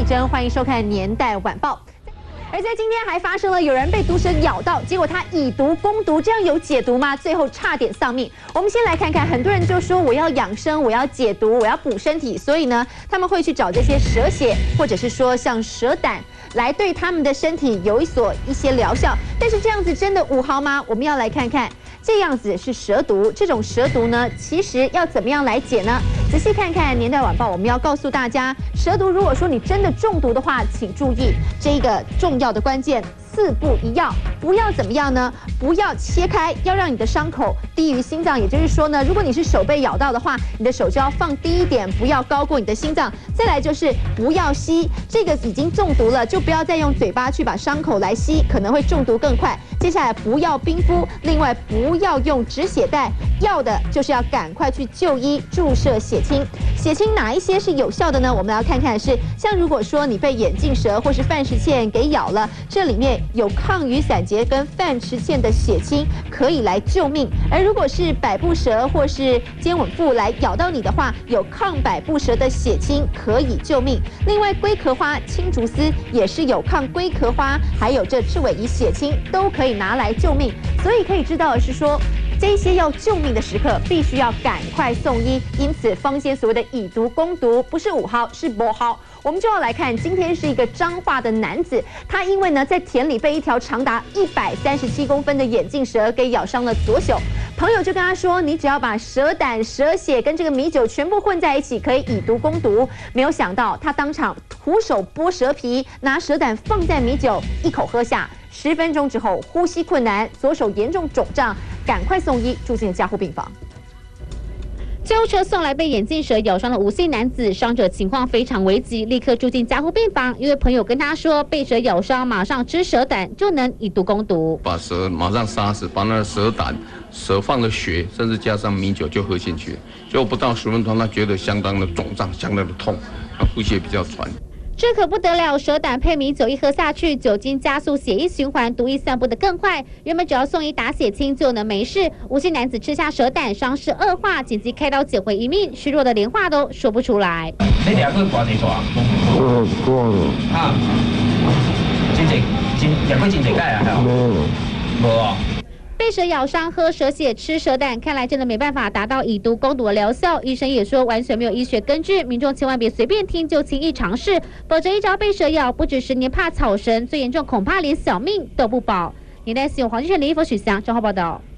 丽珍，欢迎收看《年代晚报》。而在今天还发生了有人被毒蛇咬到，结果他以毒攻毒，这样有解毒吗？最后差点丧命。我们先来看看，很多人就说我要养生，我要解毒，我要补身体，所以呢，他们会去找这些蛇血，或者是说像蛇胆，来对他们的身体有一些疗效。但是这样子真的5毫吗？我们要来看看。 这样子是蛇毒，这种蛇毒呢，其实要怎么样来解呢？仔细看看《年代晚报》，我们要告诉大家，蛇毒如果说你真的中毒的话，请注意这个重要的关键，4不一要。不要怎么样呢？不要切开，要让你的伤口低于心脏。也就是说呢，如果你是手被咬到的话，你的手就要放低一点，不要高过你的心脏。再来就是不要吸，这个已经中毒了，就不要再用嘴巴去把伤口来吸，可能会中毒更快。接下来不要冰敷，另外不要用止血带，要的就是要赶快去就医，注射血清。血清哪一些是有效的呢？我们来看看是像如果说你被眼镜蛇或是范氏茜给咬了，这里面有抗雨伞节跟范氏茜的血清可以来救命。而如果是百步蛇或是尖吻妇来咬到你的话，有抗百步蛇的血清可以救命。另外龟壳花、青竹丝也是有抗龟壳花，还有这赤尾仪血清都可以拿来救命。所以可以知道的是说，这些要救命的时刻，必须要赶快送医。因此，坊间所谓的以毒攻毒，不是5毫，是5毫。我们就要来看，今天是一个彰化的男子，他因为呢在田里被一条长达137公分的眼镜蛇给咬伤了左手。朋友就跟他说，你只要把蛇胆、蛇血跟这个米酒全部混在一起，可以以毒攻毒。没有想到，他当场徒手剥蛇皮，拿蛇胆放在米酒，一口喝下。10分钟之后，呼吸困难，左手严重肿胀，赶快送医，住进了加护病房。救护车送来被眼镜蛇咬伤的吴姓男子，伤者情况非常危急，立刻住进加护病房。因为朋友跟他说，被蛇咬伤马上吃蛇胆就能以毒攻毒， 把蛇马上杀死，把那个蛇胆、蛇放的血，甚至加上米酒就喝进去。结果不到10分钟，他觉得相当的肿胀，相当的痛，呼吸也比较喘。 这可不得了，蛇胆配米酒一喝下去，酒精加速血液循环，毒液散布得更快。原本只要送医打血清就能没事，吴姓男子吃下蛇胆，伤势恶化，紧急开刀捡回一命，虚弱的连话都说不出来。 你俩去挂地大？啊，入去真济届啊？无啊。 被蛇咬伤喝蛇血吃蛇胆，看来真的没办法达到以毒攻毒的疗效。医生也说完全没有医学根据，民众千万别随便听就轻易尝试，否则一朝被蛇咬，不止10年怕草绳，最严重恐怕连小命都不保。年代新闻黄俊全、李一佛、许翔，综合报道。